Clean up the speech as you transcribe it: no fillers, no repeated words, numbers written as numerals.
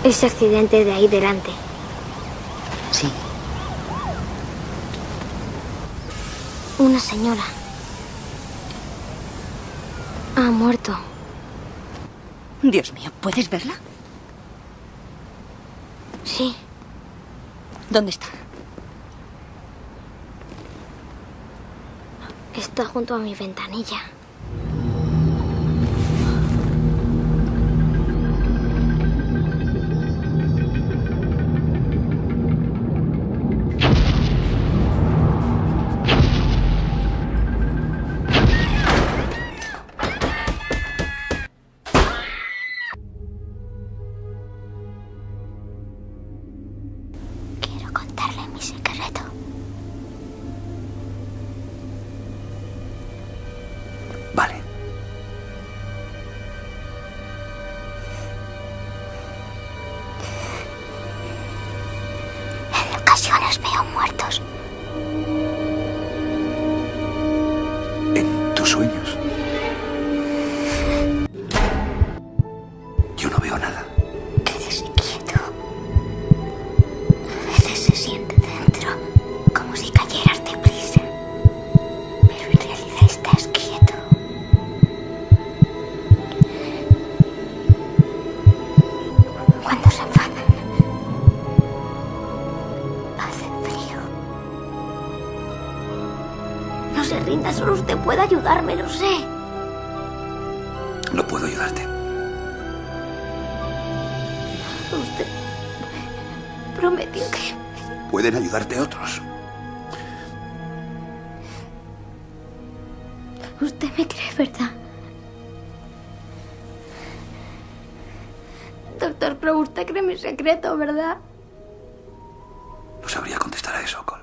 Ese accidente de ahí delante. Sí. Una señora. Ha muerto. Dios mío, ¿puedes verla? Sí. ¿Dónde está? Está junto a mi ventanilla. Quiero contarle mi secreto. Vale. En ocasiones veo muertos. En tus sueños. Yo no veo nada. Quédese quieto. A veces se siente dentro como si cayeras deprisa. Pero en realidad estás quieto. Cuando se enfadan, hace frío. No se rinda, solo usted puede ayudarme, lo sé. No puedo ayudarte. Usted prometió que... Pueden ayudarte otros. Usted me cree, ¿verdad? Doctor Crow, usted cree mi secreto, ¿verdad? No sabría contestar a eso,